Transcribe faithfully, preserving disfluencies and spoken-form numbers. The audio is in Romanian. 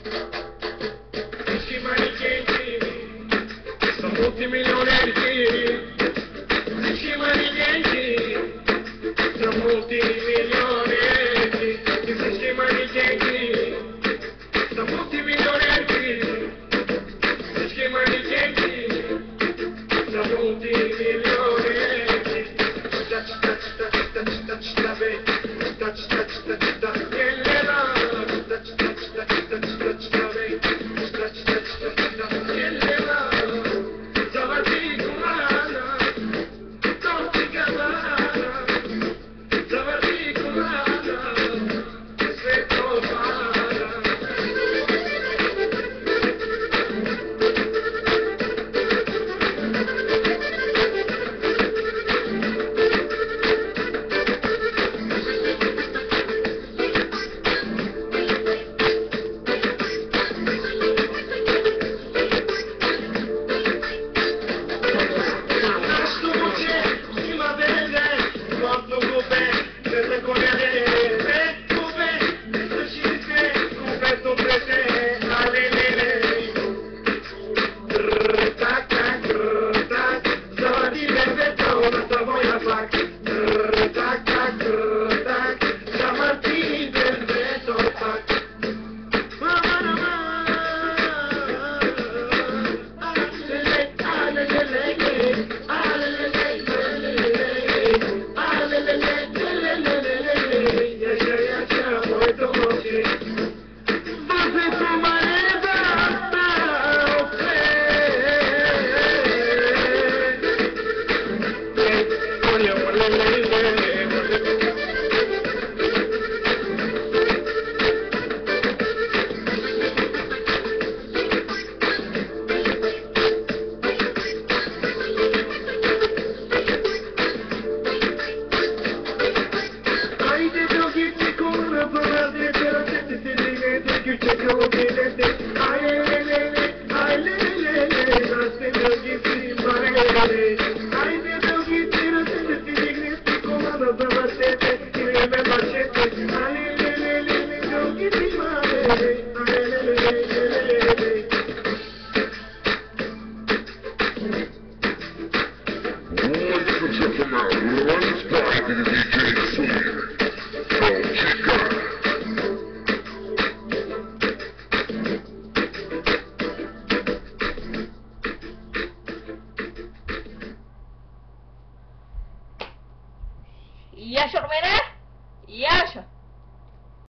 Dici manichenti, sono multimilionari. Dici manichenti, sono multimilionari. Dici manichenti, sono multimilionari. Dici manichenti, sono multimilionari. Touch, touch, touch, touch, touch, touch, touch, touch, touch, touch, touch, touch, touch, touch, Iya, Syurmena? Iya.